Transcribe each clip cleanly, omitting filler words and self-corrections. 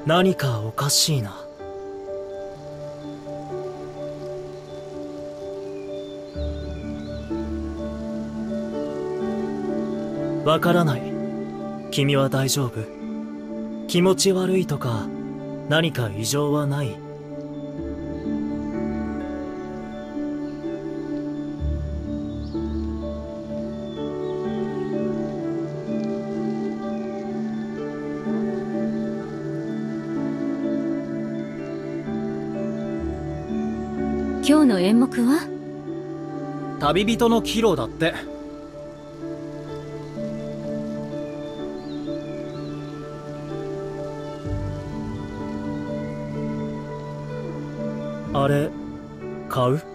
何かおかしいな。わからない。君は大丈夫？気持ち悪いとか何か異常はない？ 今日の演目は？ 旅人の帰路だって。あれ買う？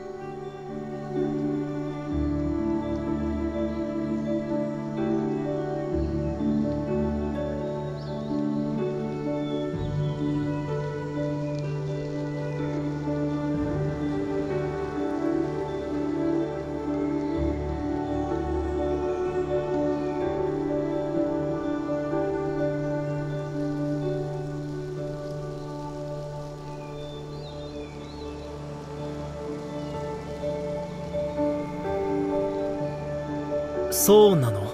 そうなの？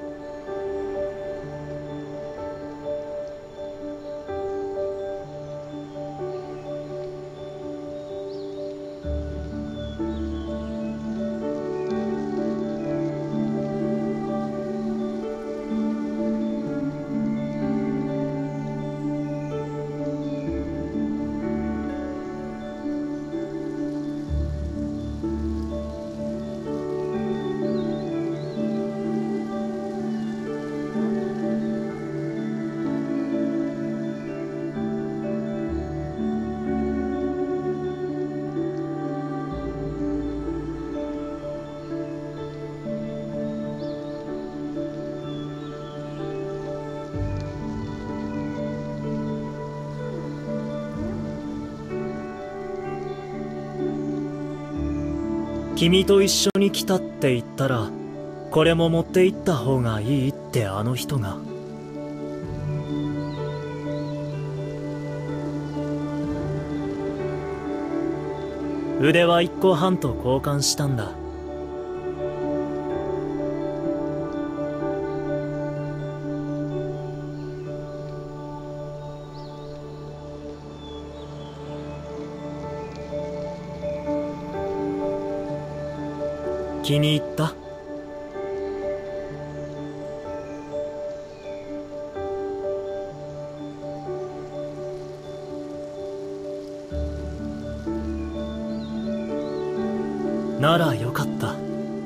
君と一緒に来たって言ったら、これも持って行った方がいいってあの人が。腕は1個半と交換したんだ。気に入った？ならよかった。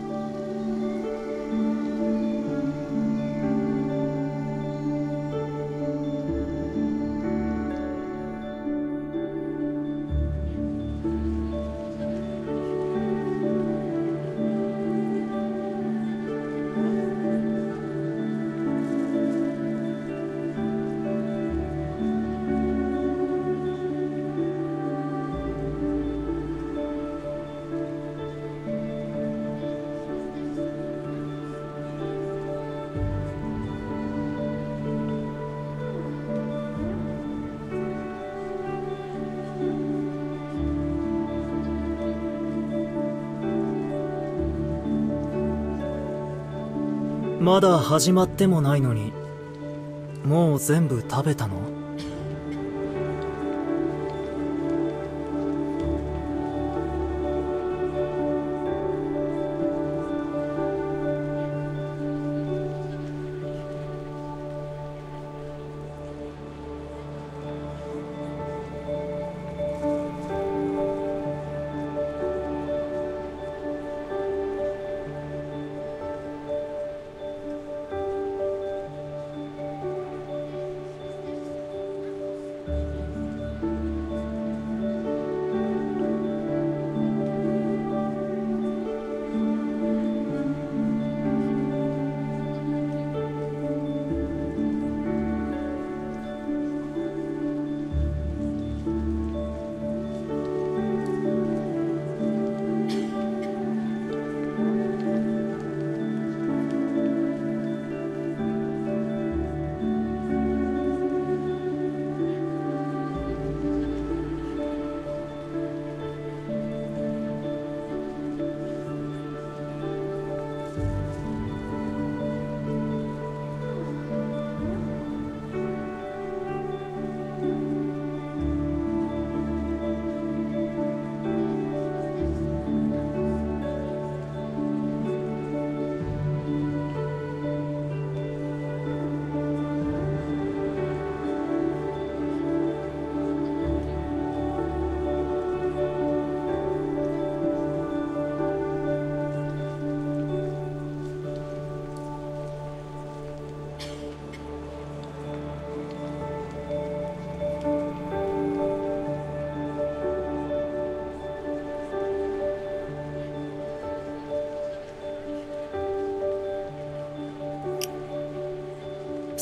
まだ始まってもないのに、もう全部食べたの？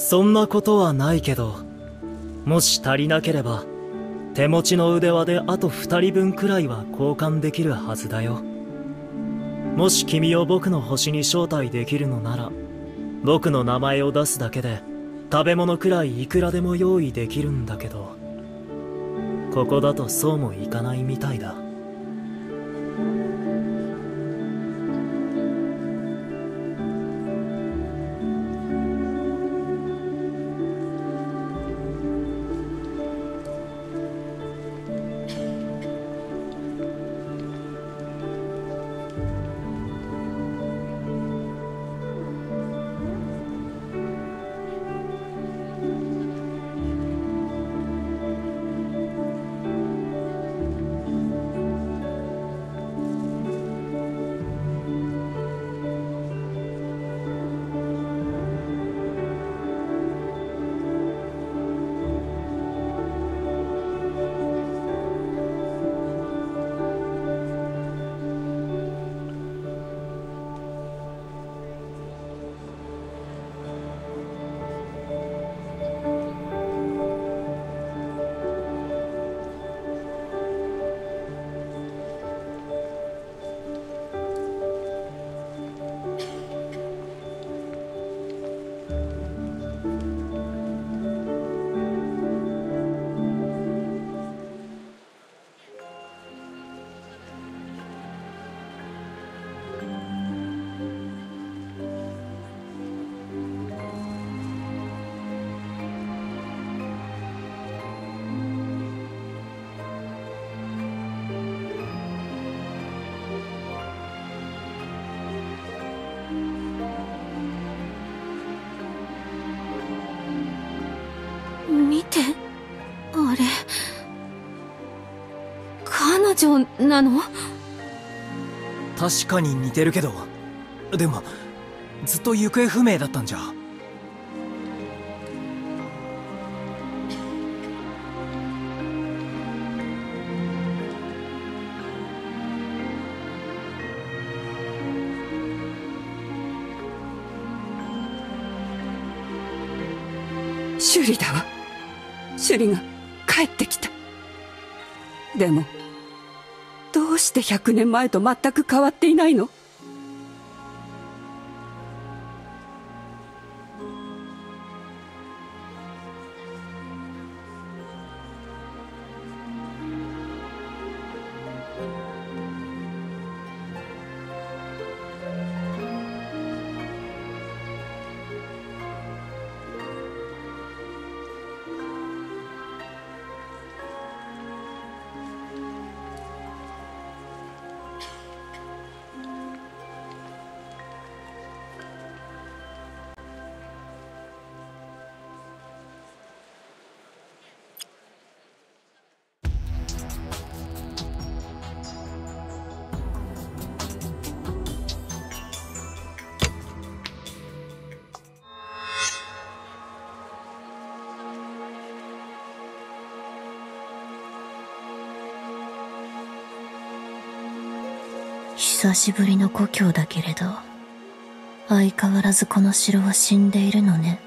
そんなことはないけど、もし足りなければ手持ちの腕輪であと2人分くらいは交換できるはずだよ。もし君を僕の星に招待できるのなら、僕の名前を出すだけで食べ物くらいいくらでも用意できるんだけど、ここだとそうもいかないみたいだ。 見て、あれ彼女なの？ 確かに似てるけど、でもずっと行方不明だったんじゃ。 シュリだわ。シュリが帰ってきた。でもどうして100年前と全く変わっていないの？ 久しぶりの故郷だけれど、相変わらずこの城は死んでいるのね。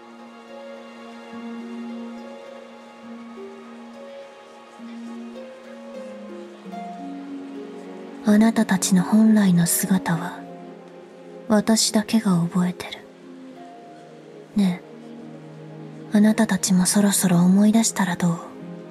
あなたたちの本来の姿は私だけが覚えてる。ねえ、あなたたちもそろそろ思い出したらどう？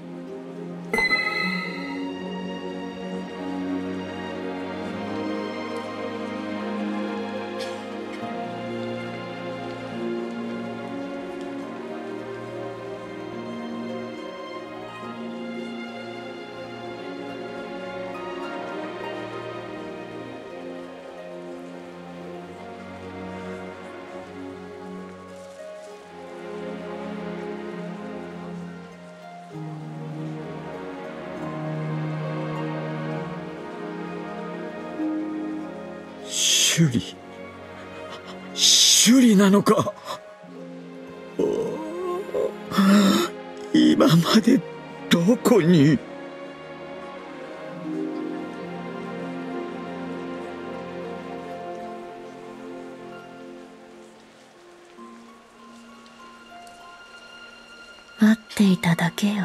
シュリなのか。今までどこに。 っていただけよ。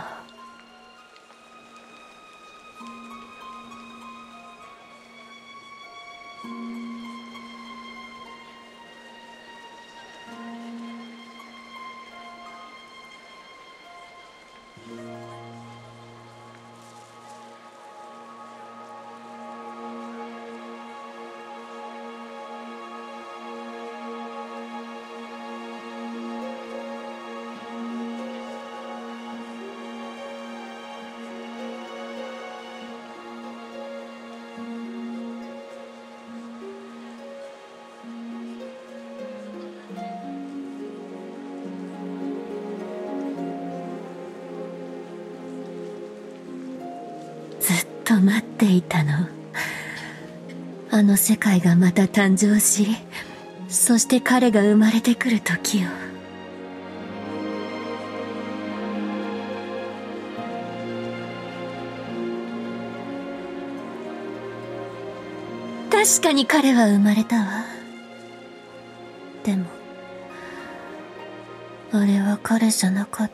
ずっと待っていたの。あの世界がまた誕生し、そして彼が生まれてくる時を。確かに彼は生まれたわ。でも、あれは彼じゃなかった。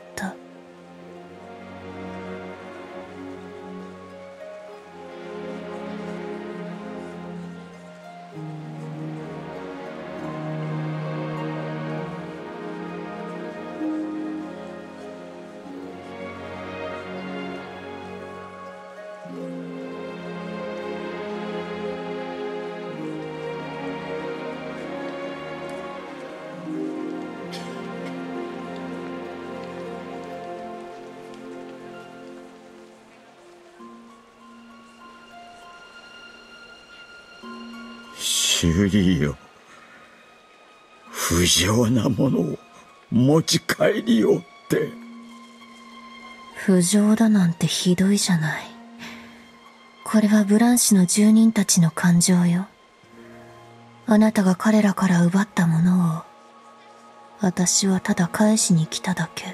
朱莉よ、不浄なものを持ち帰りよって。 不浄だなんてひどいじゃない。これはブランシュの住人たちの感情よ。あなたが彼らから奪ったものを、私はただ返しに来ただけ。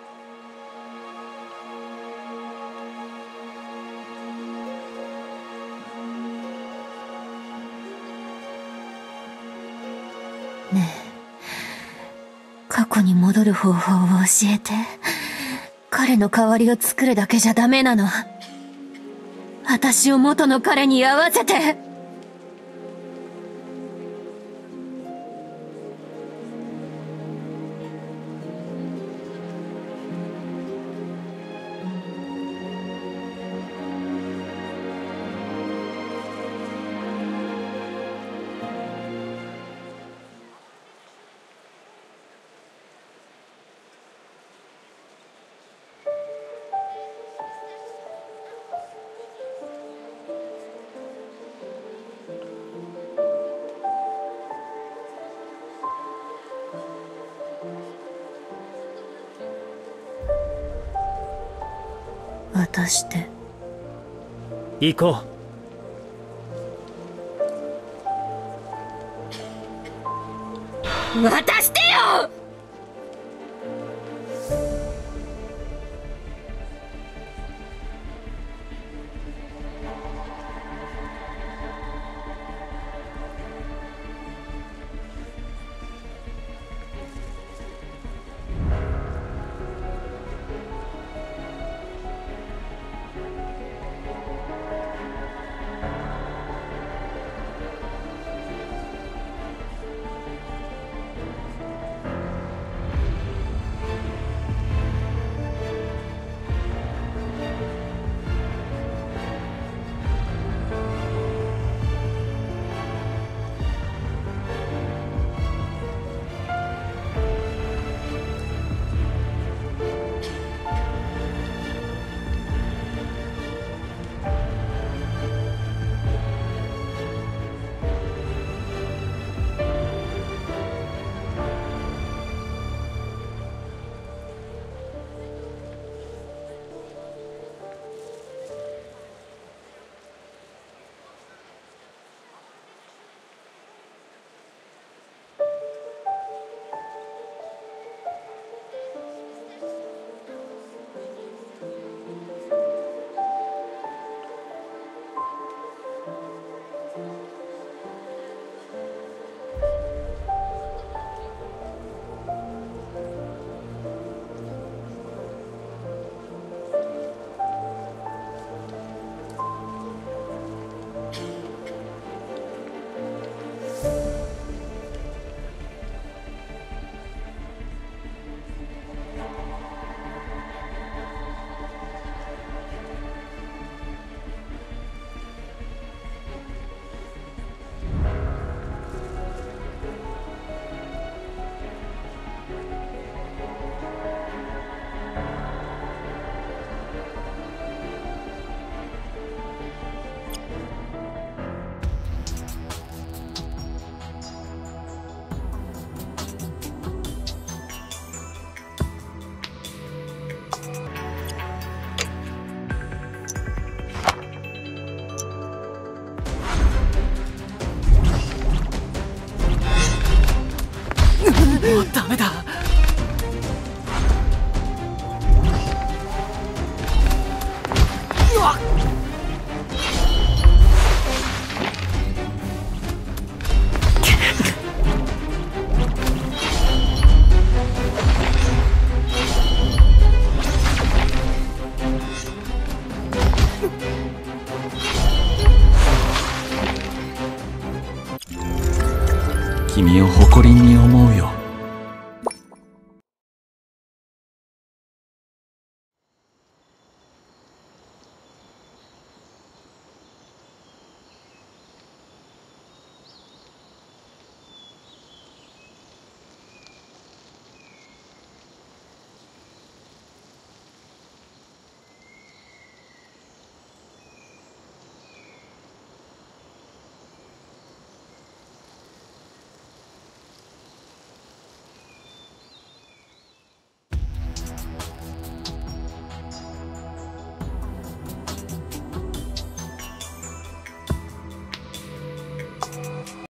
ねえ、過去に戻る方法を教えて。彼の代わりを作るだけじゃダメなの。私を元の彼に合わせて。渡して。 行こう。渡してよ。 君を誇りに思うよ。